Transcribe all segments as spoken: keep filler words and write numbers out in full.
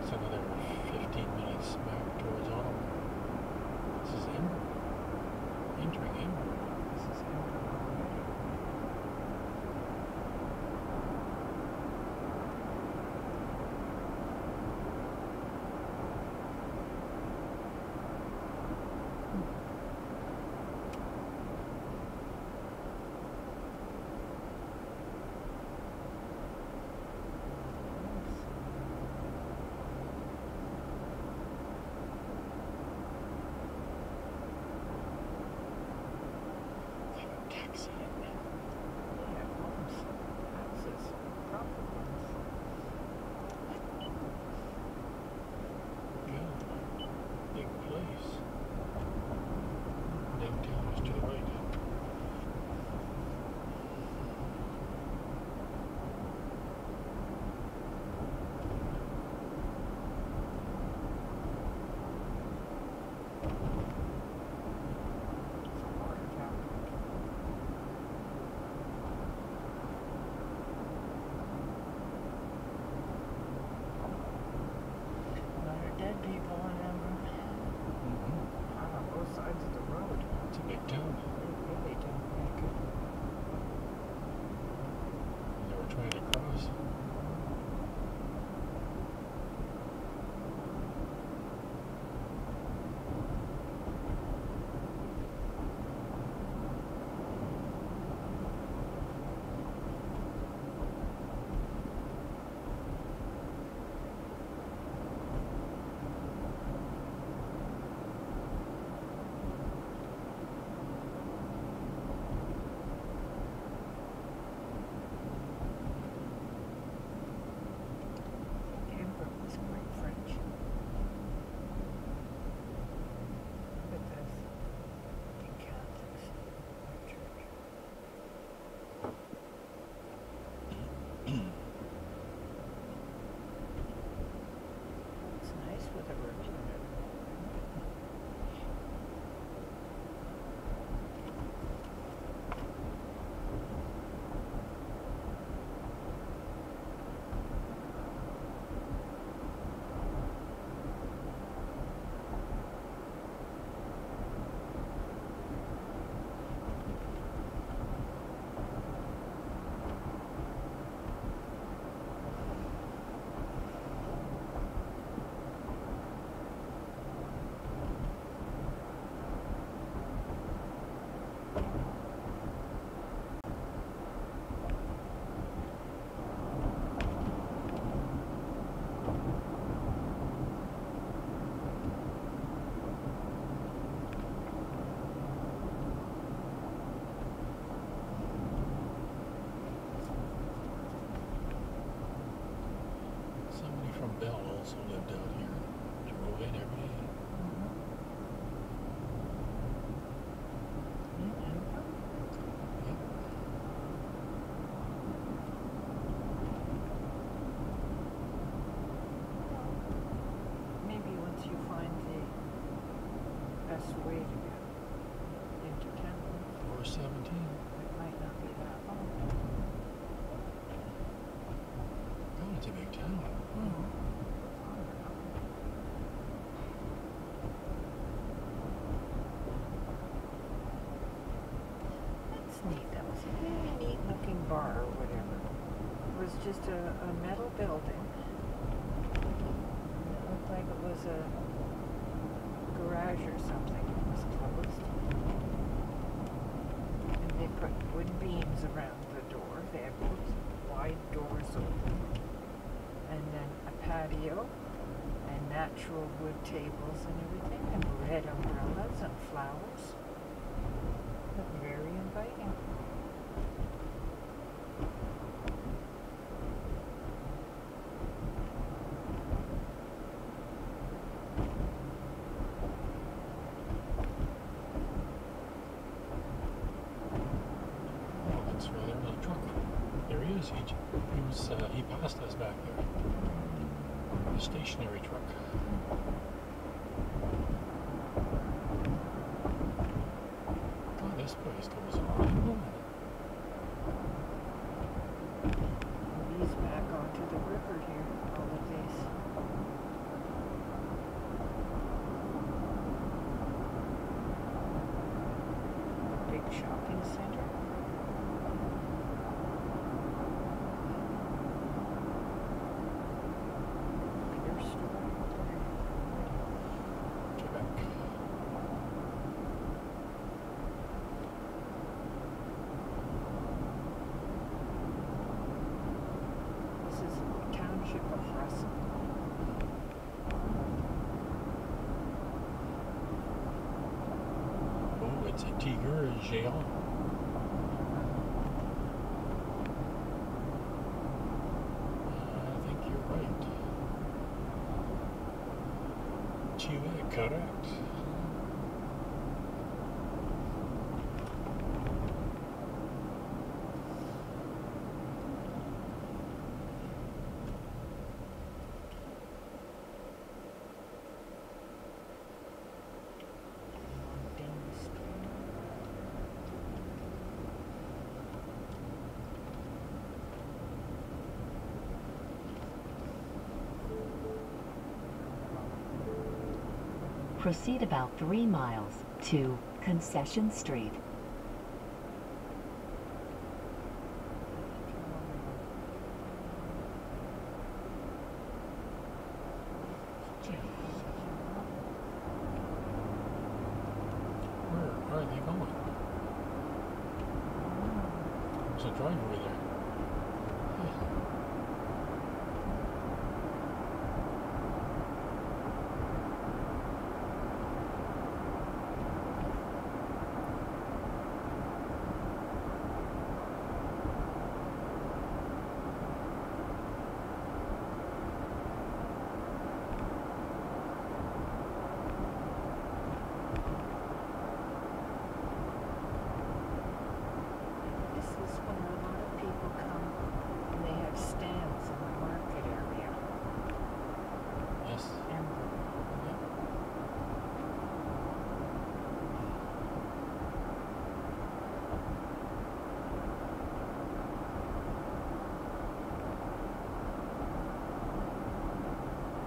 It's another fifteen minutes back towards Ottawa. This is Embrun. Entering Embrun. This is Embrun already. Bell also lived out here. Drove in every day. Mm-hmm. Yep. Maybe once you find the best way to get into town. four seventeen. It might not be that long. Oh, it's a big town. Mm-hmm. Neat. That was a really neat looking bar or whatever. It was just a, a metal building. It looked like it was a garage or something. It was closed. And they put wood beams around the door. They had both wide doors open. And then a patio and natural wood tables and everything. And red umbrellas and flowers. Looked very inviting. Oh, that's where there's a truck. There he is. He, he was. Uh, he passed us back there. The stationary truck. This place goes on. He's back onto the river here, all of these. Shopping center. Beer store. Quebec. This is Township of Russell. Oh, it's a Tigre géant. I think you're right. Tu es correct. Dana Street. Proceed about three miles to Concession Street. Where are they going? There's a driveway there. Yeah. This is where a lot of people come and they have stands in the market area. Yes. Embrun. Yep.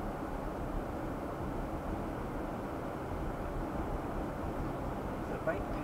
The bike